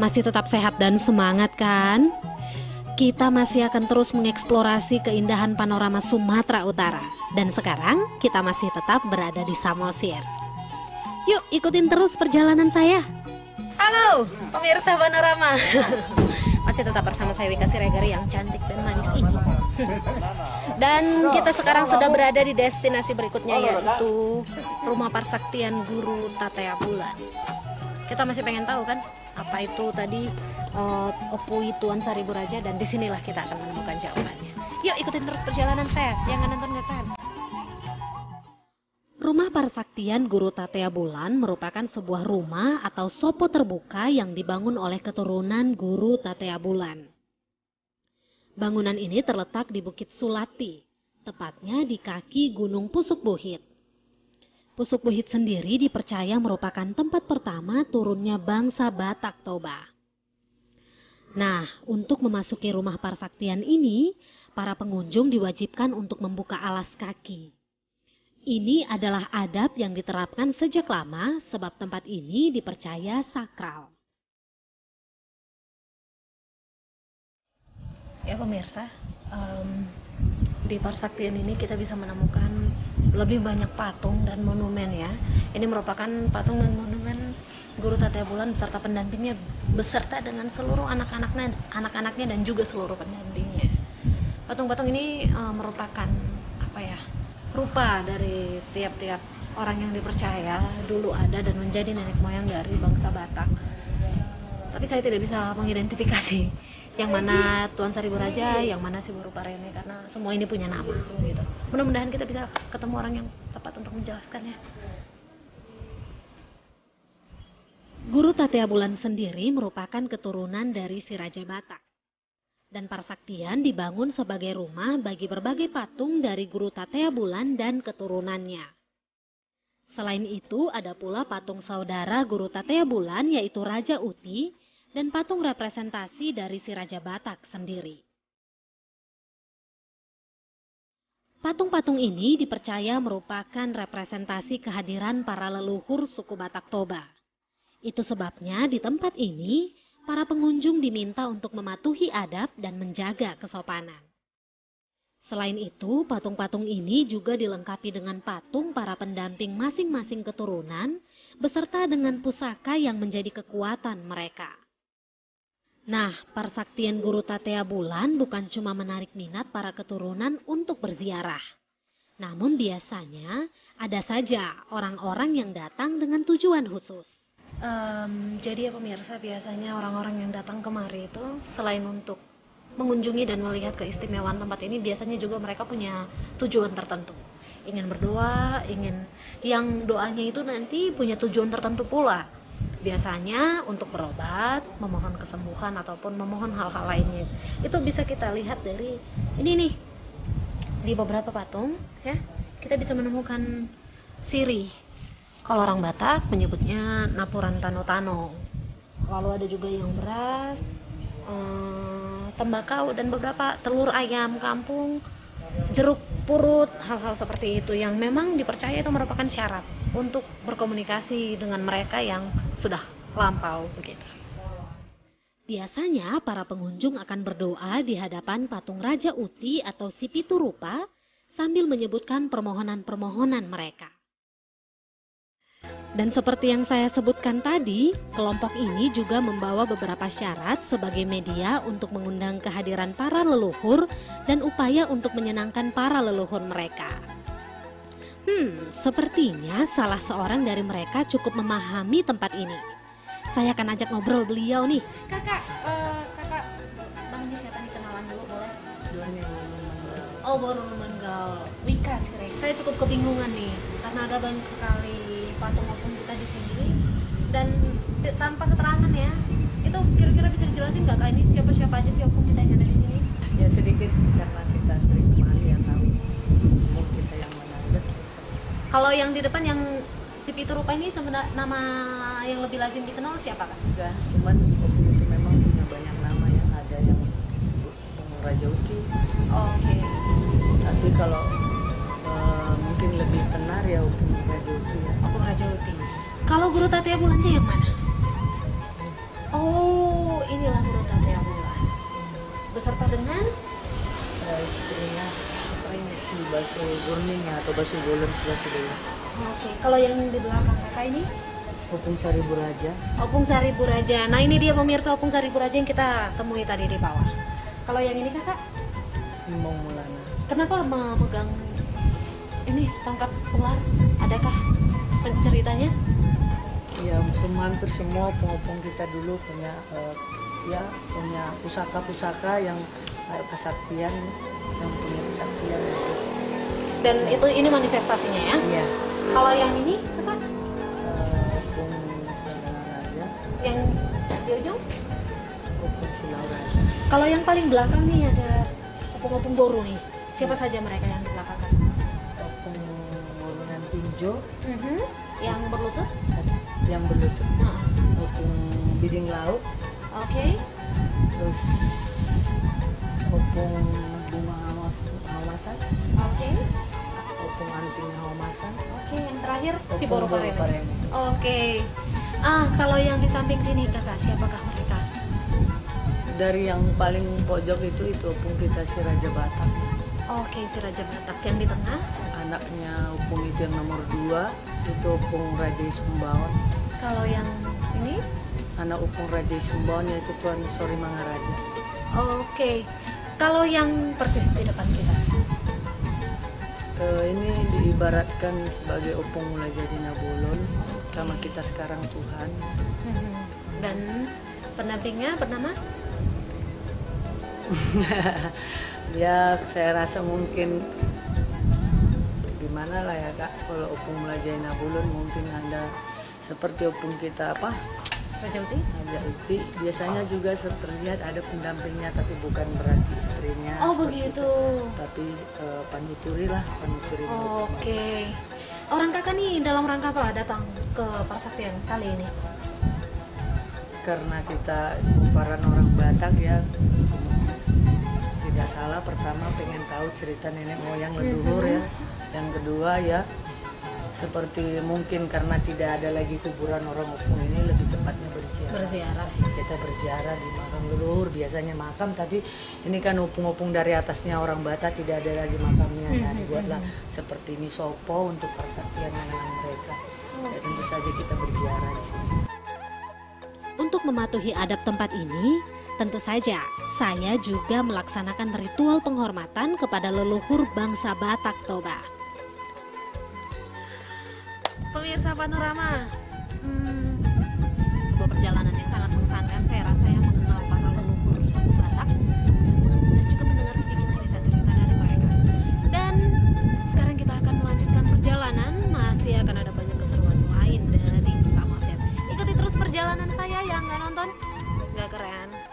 Masih tetap sehat dan semangat kan? Kita masih akan terus mengeksplorasi keindahan panorama Sumatera Utara. Dan sekarang kita masih tetap berada di Samosir. Yuk ikutin terus perjalanan saya. Halo pemirsa panorama. Masih tetap bersama saya Wika Siregar yang cantik dan manis ini. Dan kita sekarang sudah berada di destinasi berikutnya, yaitu Rumah Parsaktian Guru Tatea Bulan. Kita masih pengen tahu kan apa itu tadi Opui Tuan Sari Buraja, dan disinilah kita akan menemukan jawabannya. Yuk ikutin terus perjalanan saya, jangan nonton-nonton. Rumah Parsaktian Guru Tatea Bulan merupakan sebuah rumah atau sopo terbuka yang dibangun oleh keturunan Guru Tatea Bulan. Bangunan ini terletak di Bukit Sulati, tepatnya di kaki Gunung Pusuk Buhit. Pusuk Buhit sendiri dipercaya merupakan tempat pertama turunnya bangsa Batak Toba. Nah, untuk memasuki rumah Parsaktian ini, para pengunjung diwajibkan untuk membuka alas kaki. Ini adalah adab yang diterapkan sejak lama sebab tempat ini dipercaya sakral. Ya pemirsa, di Parsaktian ini kita bisa menemukan lebih banyak patung dan monumen ya. Ini merupakan patung dan monumen Guru Tatea Bulan beserta pendampingnya, beserta dengan seluruh anak-anaknya dan juga seluruh pendampingnya. Patung-patung ini merupakan rupa dari tiap-tiap orang yang dipercaya dulu ada dan menjadi nenek moyang dari bangsa Batak. Tapi saya tidak bisa mengidentifikasi yang mana Tuan Sari Buraja, yang mana si Buru Parene, karena semua ini punya nama gitu. Mudah-mudahan kita bisa ketemu orang yang tepat untuk menjelaskannya. Guru Tatea Bulan sendiri merupakan keturunan dari si Raja Batak. Dan Parsaktian dibangun sebagai rumah bagi berbagai patung dari Guru Tatea Bulan dan keturunannya. Selain itu, ada pula patung saudara Guru Tatea Bulan yaitu Raja Uti dan patung representasi dari si Raja Batak sendiri. Patung-patung ini dipercaya merupakan representasi kehadiran para leluhur suku Batak Toba. Itu sebabnya di tempat ini, para pengunjung diminta untuk mematuhi adab dan menjaga kesopanan. Selain itu, patung-patung ini juga dilengkapi dengan patung para pendamping masing-masing keturunan, beserta dengan pusaka yang menjadi kekuatan mereka. Nah, Parsaktian Guru Tatea Bulan bukan cuma menarik minat para keturunan untuk berziarah. Namun biasanya ada saja orang-orang yang datang dengan tujuan khusus. Jadi ya pemirsa, biasanya orang-orang yang datang kemari itu selain untuk mengunjungi dan melihat keistimewaan tempat ini, biasanya juga mereka punya tujuan tertentu. Ingin berdoa, yang doanya itu nanti punya tujuan tertentu pula. Biasanya untuk berobat, memohon kesembuhan ataupun memohon hal-hal lainnya. Itu bisa kita lihat dari ini nih. Di beberapa patung ya, kita bisa menemukan sirih. Kalau orang Batak menyebutnya Napuran Tano-Tano. Lalu ada juga yang beras, tembakau, dan beberapa telur ayam kampung, jeruk purut, hal-hal seperti itu yang memang dipercaya itu merupakan syarat untuk berkomunikasi dengan mereka yang sudah lampau begitu. Biasanya para pengunjung akan berdoa di hadapan patung Raja Uti atau si Piturupa sambil menyebutkan permohonan-permohonan mereka. Dan seperti yang saya sebutkan tadi, kelompok ini juga membawa beberapa syarat sebagai media untuk mengundang kehadiran para leluhur dan upaya untuk menyenangkan para leluhur mereka. Sepertinya salah seorang dari mereka cukup memahami tempat ini. Saya akan ajak ngobrol beliau nih. Kakak, namanya siapa nih, kenalan dulu boleh? Oh, baru Manggal. Wika Siregar. Saya cukup kebingungan nih, karena ada banyak sekali patung maupun kita di sini dan tanpa keterangan ya. Itu kira-kira bisa dijelasin nggak Kak, ini siapa-siapa aja sih opung kita yang ada di sini? Ya sedikit, karena kita sering kemari yang tahu opung kita yang mana ada. Kalau yang di depan yang si Piturupa ini sebenarnya nama yang lebih lazim dikenal siapa Kak? Enggak, cuman opung itu memang punya banyak nama, yang ada yang disebut opung Raja Uti. Oke. Tapi kalau mungkin lebih tenar ya opung Raja Uti ya. Opung Raja Uti. Kalau Guru Tatea Bulannya yang mana? Oh, Baso Burning ya, atau Baso Bolen sebelah sebelah. Oke, kalau yang di belakang kakak ini? Opung Seribu Raja. Opung Seribu Raja. Nah ini dia pemirsa Opung Seribu Raja yang kita temui tadi di bawah. Kalau yang ini kakak? Limbong Mulana. Kenapa memegang ini tongkat ular? Adakah ceritanya? Ya, hampir semua opung-opung kita dulu punya punya pusaka-pusaka yang kesaktian, yang punya kesaktian. Dan itu ini manifestasinya ya? Iya. Kalau yang ini kakak? Opung Silau Raja. Yang di ujung? Opung Silau Raja. Kalau yang paling belakang nih ada opung-opung boru nih. Siapa saja mereka yang di belakang? Opung Borongan Tinjo. Yang berlutut? Yang berlutut. Nah. Opung Biding Laut. Oke. Terus opung Bunga Hawasan. Oke. Opung Anting Hawasan. Oke, yang terakhir si Opung Boro Pareme. Pareme. Oke. Kalau yang di samping sini kakak, siapakah mereka? Dari yang paling pojok itu opung kita si Raja Batak. Oke, si Raja Batak. Yang di tengah? Anaknya opung itu yang nomor 2 itu opung Raja Sumbawan. Kalau yang ini? Anak opung Raja Sumbawan yaitu Tuan Sori Mangaraja. Oke. Kalau yang persis di depan kita? Ini diibaratkan sebagai opung mulai jadi Nabolon sama kita sekarang Tuhan. Dan pendampingnya bernama? Ya saya rasa mungkin gimana lah ya kak, kalau opung mulai jadi Nabolon mungkin Anda seperti opung kita apa? Raja Uti? Raja Uti biasanya juga terlihat ada pendampingnya tapi bukan berarti istrinya. Oh begitu. Tapi panuturi lah, panuturi. Oke. Orang kakak nih dalam rangka apa datang ke persaktian kali ini? Karena kita para orang Batak ya, tidak salah. Pertama pengen tahu cerita nenek moyang leluhur ya. Yang kedua ya, seperti mungkin karena tidak ada lagi kuburan orang opung ini, lebih tepatnya berziarah. Kita berziarah di makam leluhur, biasanya makam, tapi ini kan opung-opung dari atasnya orang Batak tidak ada lagi makamnya. Nah, dibuatlah seperti ini sopo untuk persaktian anak-anak mereka. Ya, tentu saja kita berziarah di sini. Untuk mematuhi adab tempat ini, tentu saja saya juga melaksanakan ritual penghormatan kepada leluhur bangsa Batak Toba. Pemirsa Panorama, sebuah perjalanan yang sangat mengesankan. Saya rasa yang mengenal para leluhur suku Batak dan juga mendengar sedikit cerita-cerita dari mereka. Dan sekarang kita akan melanjutkan perjalanan. Masih akan ada banyak keseruan lain dari Samoset. Ikuti terus perjalanan saya yang nggak nonton, nggak keren.